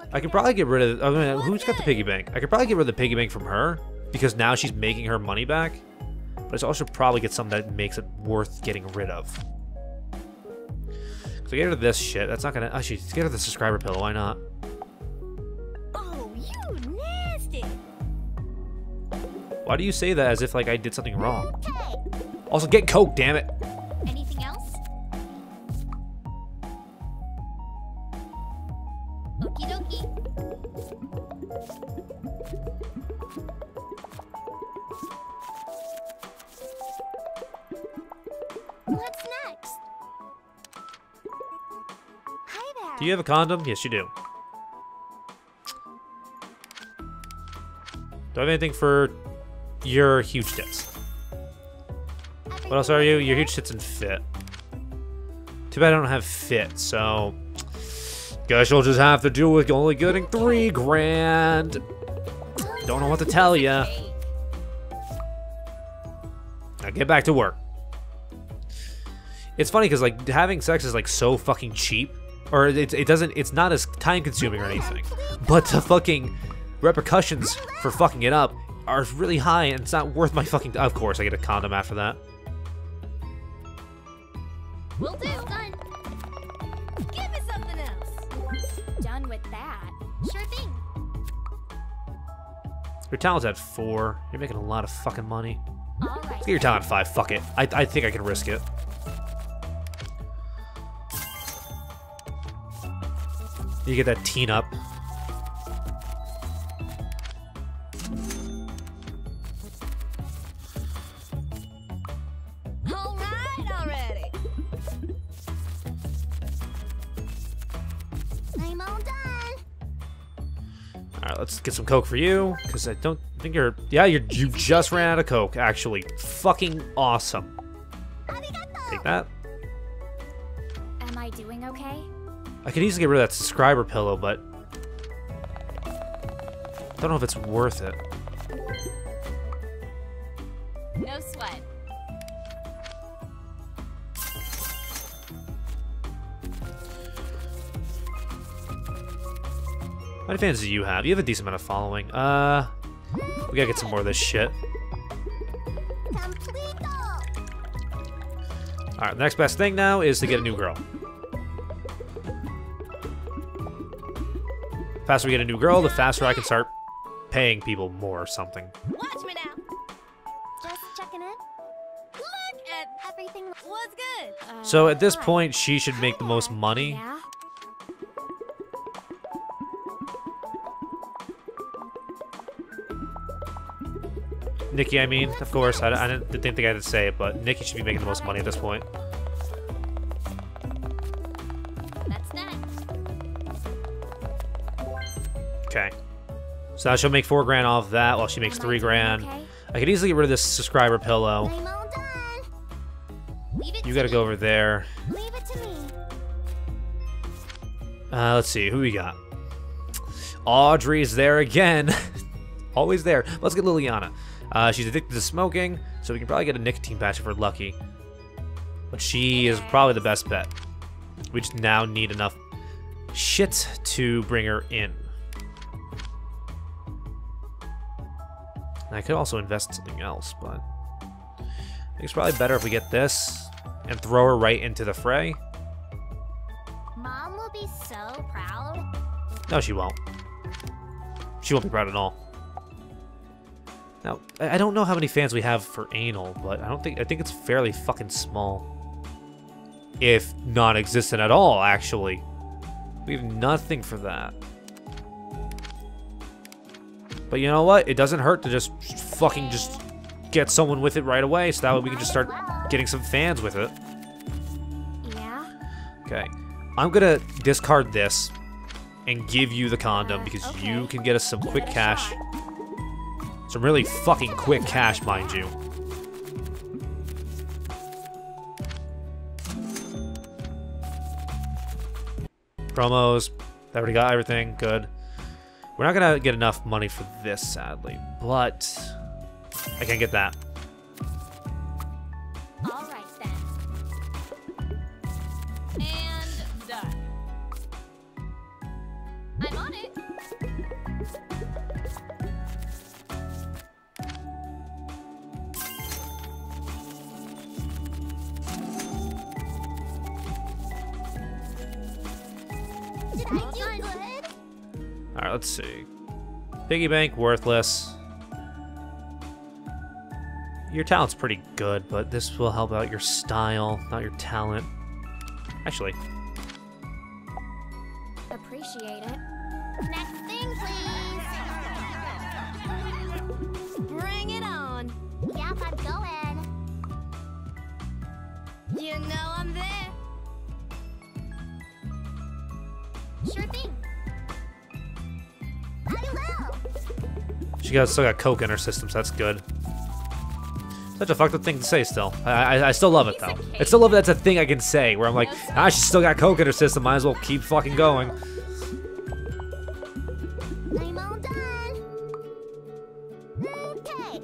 I could probably get rid of... I mean, who's got the piggy bank? I could probably get rid of the piggy bank from her, because now she's making her money back. But I also probably get something that makes it worth getting rid of. So get rid of this shit. That's not gonna... Actually, get rid of the subscriber pillow. Why not? Oh, you nasty. Why do you say that as if, like, I did something wrong? Okay. Also, get Coke, damn it! Anything else? Okie dokie. What's next? Hi there. Do you have a condom? Yes, you do. Do I have anything for your huge tits? What else are you? Your huge tits and fit. Too bad I don't have fit, so... Guess you'll just have to deal with only getting 3 grand. Don't know what to tell ya. Now get back to work. It's funny because like having sex is like so fucking cheap, or it's not as time consuming or anything, but the fucking repercussions for fucking it up are really high, and it's not worth my fucking. Of course, I get a condom after that. Will do. Done. Give me something else. Done with that. Sure thing. Your talent's at 4. You're making a lot of fucking money. All right. Let's get your talent at 5. Fuck it. I think I can risk it. You get that teen up. All right already. I'm all done. Alright, let's get some Coke for you, because I don't think you're... Yeah, you just ran out of Coke, actually. Fucking awesome. Take that. Am I doing okay? I could easily get rid of that subscriber pillow, but... don't know if it's worth it. No sweat. How many fans do you have? You have a decent amount of following. We gotta get some more of this shit. Alright, the next best thing now is to get a new girl. The faster we get a new girl, the faster I can start paying people more or something. Watch me now. Just checking in. Look at everything. What's good? So at this point, she should make the most money. Yeah. Nikki, I mean, of course. I didn't think I had to say it, but Nikki should be making the most money at this point. That's next. Okay. So now she'll make 4 grand off that while she makes 3 grand. Okay. I could easily get rid of this subscriber pillow. I'm all done. Leave it You to gotta me. go over there. Leave it to me. Let's see, who we got? Audrey's there again. Always there. Let's get Liliana. She's addicted to smoking, so we can probably get a nicotine patch if we're lucky. But she is probably the best bet. We just now need enough shit to bring her in. And I could also invest in something else, but I think it's probably better if we get this and throw her right into the fray. Mom will be so proud. No, she won't. She won't be proud at all. Now, I don't know how many fans we have for anal, but I think it's fairly fucking small. If non-existent at all, actually. We have nothing for that. But you know what? It doesn't hurt to just fucking just get someone with it right away, so that way we can just start getting some fans with it. Yeah. Okay. I'm gonna discard this and give you the condom because Okay. you can get us some quick Give it a cash. shot. Some really fucking quick cash, mind you. Promos. I already got everything. Good. We're not gonna get enough money for this, sadly, but I can get that. All right then. And done. I'm On it. Did I do good? Alright, let's see. Piggy bank, worthless. Your talent's pretty good, but this will help out your style, not your talent. Actually, Appreciate it. Next thing, please. Bring it on. Yep, I'm going. You know I'm there. Sure thing. I will. she still got coke in her system, so that's good. Such a fucked up thing to say still. I still love it, though. I still love that's a thing I can say, where I'm like, she's still got coke in her system, might as well keep fucking going. I'm all done. Okay.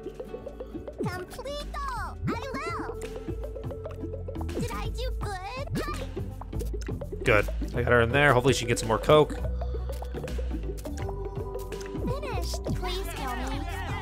Completo. I will. Did I do good? Hi. Good. I got her in there. Hopefully she can get some more coke. Finished. Please kill me.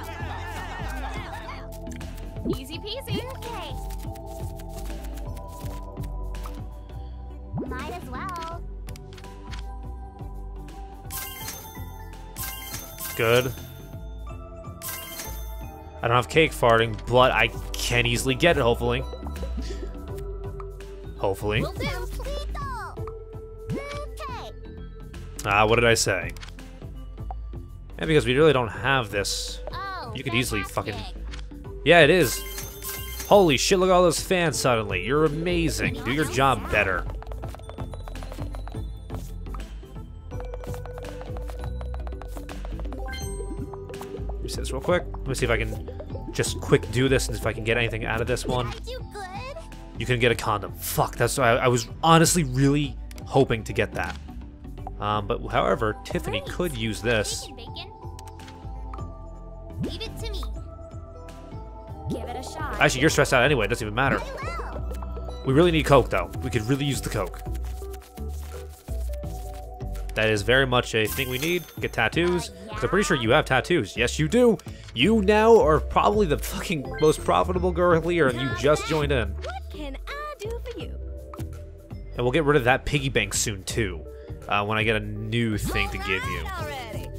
Easy peasy. Okay. Might as well. Good. I don't have cake farting, but I can easily get it, hopefully. Hopefully. Will do. Completo. Okay. What did I say? And because we really don't have this, Oh, you could easily fucking... fantastic. Yeah, it is. Holy shit, look at all those fans suddenly. You're amazing. Do your job better. Let me see this real quick. Let me see if I can just quick do this and if I can get anything out of this one. I do good. You can get a condom. Fuck, that's I was honestly really hoping to get that. But however, Tiffany could use this. Bacon, bacon. Leave it to me. Give it a shot. Actually, you're stressed out anyway. It doesn't even matter. I will. We really need coke, though. We could really use the coke. That is very much a thing we need. Get tattoos. Because I'm pretty sure you have tattoos. Yes, you do. You now are probably the fucking most profitable girl here, and you just joined in. What can I do for you? And we'll get rid of that piggy bank soon, too. When I get a new thing to give you. Already.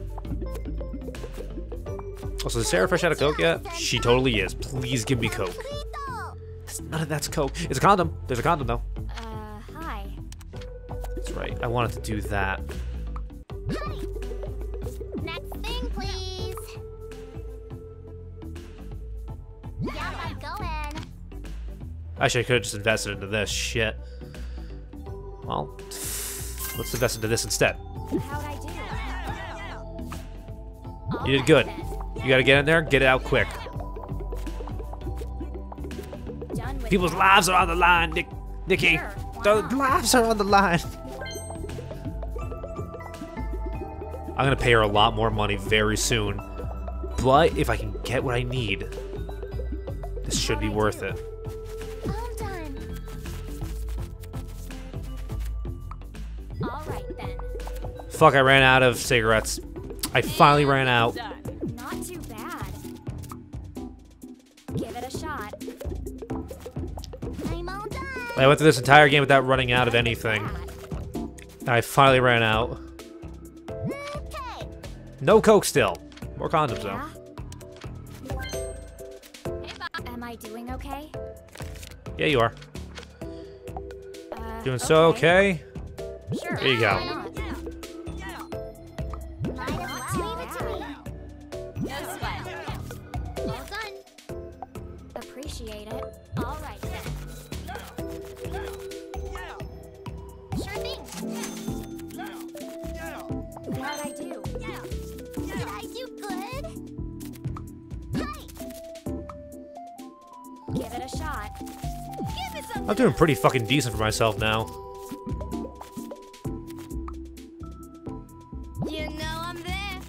Also, is Sarah fresh out of coke yet? She totally is. Please give me coke. Completo. None of that's coke. It's a condom. There's a condom, though. Hi. That's right. I wanted to do that. Hi. Next thing, please. Yeah, I'm going. Actually, I could have just invested into this. Shit. Well, let's invest into this instead. How'd I do? You did good. You gotta get in there, get it out quick. Done with People's that. lives are on the line, Nikki. Sure, why The not? lives are on the line. I'm gonna pay her a lot more money very soon. But if I can get what I need, this should be worth it. All done. All right then. Fuck, I ran out of cigarettes. I finally ran out. Not too bad. Give it a shot. I'm all done. I went through this entire game without running out of anything. And I finally ran out. Okay. No coke still. More condoms though. Yeah? Am I doing okay? Yeah, you are. Doing so okay. Sure. There you go. Why not? Might as well. Leave it to me. No sweat. All done. Appreciate it. All right then. Sure thing. How'd I do? Did I do good? Hi. Give it a shot. Give me some. I'm doing pretty fucking decent for myself now. You know I'm there.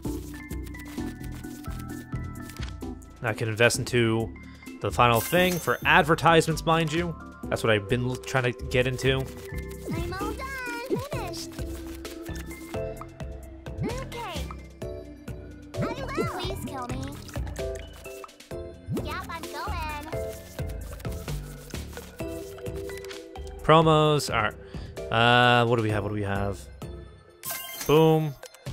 I can invest into the final thing for advertisements, mind you. That's what I've been trying to get into. I'm all done. Finished. Promos. All right. What do we have? What do we have? Boom.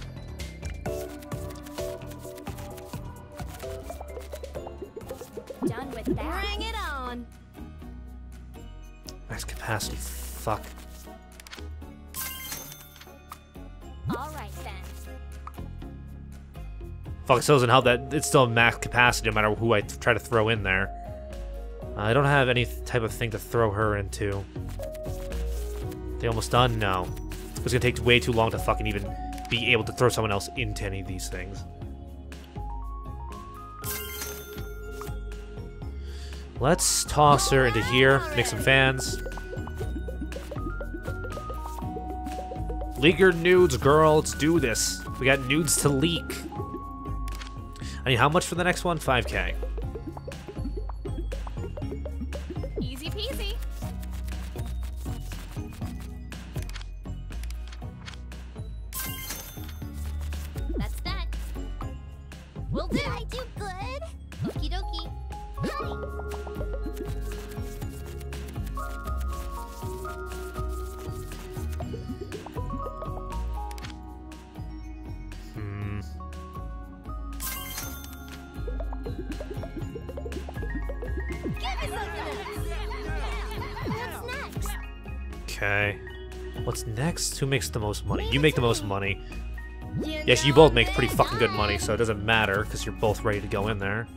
Done with that. Bring it on. Max capacity. Fuck. All right then. Fuck, it still doesn't help that it's still max capacity no matter who I try to throw in there. I don't have any type of thing to throw her into. They almost done? No. It's gonna take way too long to fucking even be able to throw someone else into any of these things. Let's toss her into here, make some fans. Leak your nudes, girl. Let's do this. We got nudes to leak. I mean, how much for the next one? 5K. Easy peasy. That's that. Will do. Did I do good? Okie dokie. Hi. What's next? Okay. What's next? Who makes the most money? You make the most money. Yes, you both make pretty fucking good money, so it doesn't matter because you're both ready to go in there.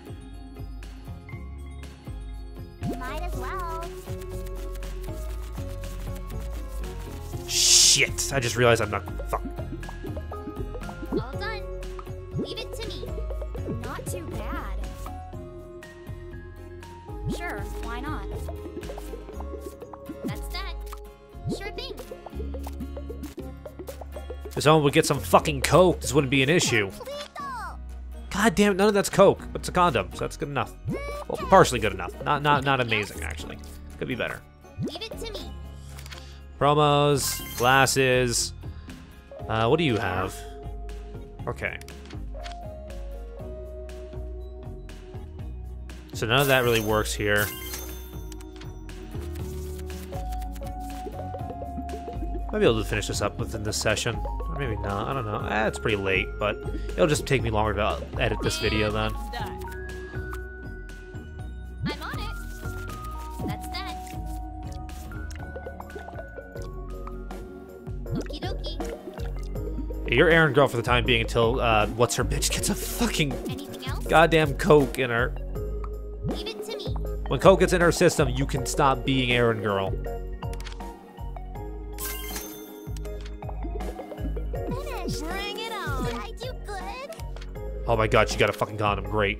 Might as well. Shit! I just realized I'm not. Fuck. All done. Leave it to me. Not too bad. Sure, why not? That's that. Sure thing. If someone would get some fucking coke, this wouldn't be an issue. Completo. God damn it, none of that's coke, but it's a condom, so that's good enough. Well, partially good enough. Not amazing, actually. Could be better. Leave it to me. Promos, glasses. What do you have? Okay. So none of that really works here. Might be able to finish this up within this session. Or maybe not, I don't know. It's pretty late, but it'll just take me longer to edit this video then. Done. I'm on it. That's that. Okie dokie. You're Aaron Girl for the time being until, what's her bitch gets a fucking Anything else? goddamn coke in her. Leave it to me. When coke gets in her system, you can stop being Aaron Girl. Finished. Bring it on. Did I do good? Oh my god, she got a fucking condom. Great.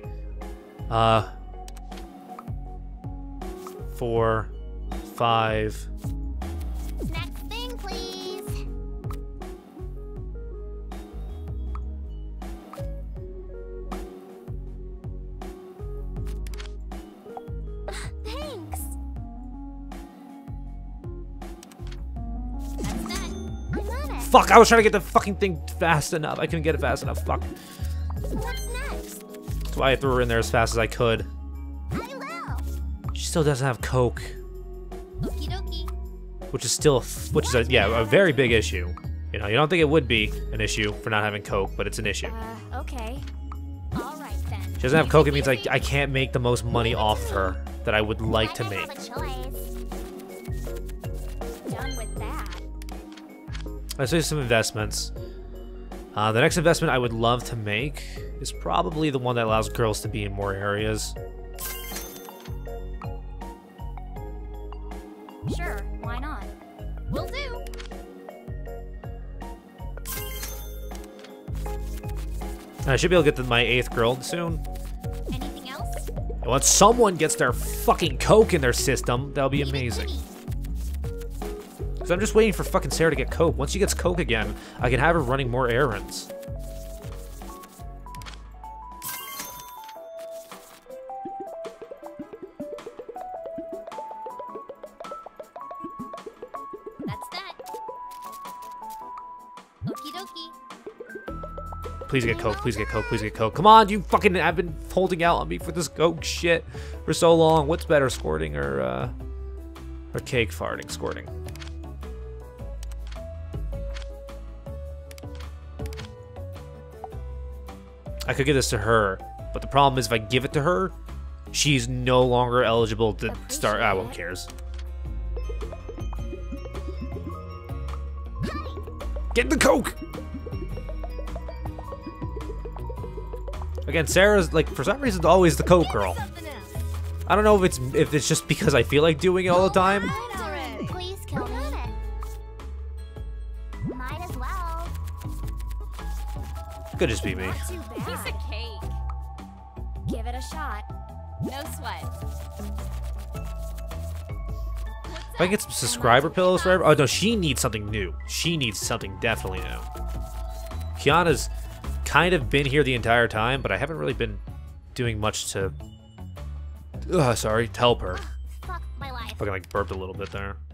4, 5. Next thing, please. Thanks. That's that. I'm on it. Fuck, I was trying to get the fucking thing fast enough. I couldn't get it fast enough. Fuck. What's next? That's why I threw her in there as fast as I could. I will. She still doesn't have coke, Okie dokie. which is a very big issue. You know, you don't think it would be an issue for not having coke, but it's an issue. Okay. All right then. She doesn't have coke, it means I can't make the most money off her that I would like to I make. have a choice. Done with that. Let's do some investments. The next investment I would love to make is probably the one that allows girls to be in more areas. Sure, why not? Will do. I should be able to get to my 8th girl soon. Anything else? And once someone gets their fucking coke in their system, that'll be Leave it to amazing. me. So I'm just waiting for fucking Sarah to get coke. Once she gets coke again, I can have her running more errands. That's that. Okie dokie. Please get coke, please get coke, please get coke. Come on, you fucking have been holding out on me for this coke shit for so long. What's better, squirting or Or cake farting, squirting. I could give this to her, but the problem is if I give it to her, she's no longer eligible to start. Ah, who cares? Get the Coke! Again, Sarah's like, for some reason, always the Coke girl. Something else. I don't know if it's just because I feel like doing it all the time. Already. Please kill me. Might as well. Could just be me. Not too Piece bad. of cake. Give it a shot. No sweat. If I can get some subscriber pillows for everyone. Oh no, she needs something new. She needs something definitely new. Kiana's kind of been here the entire time, but I haven't really been doing much to. Sorry, help her. Fuck my life. Fucking like burped a little bit there.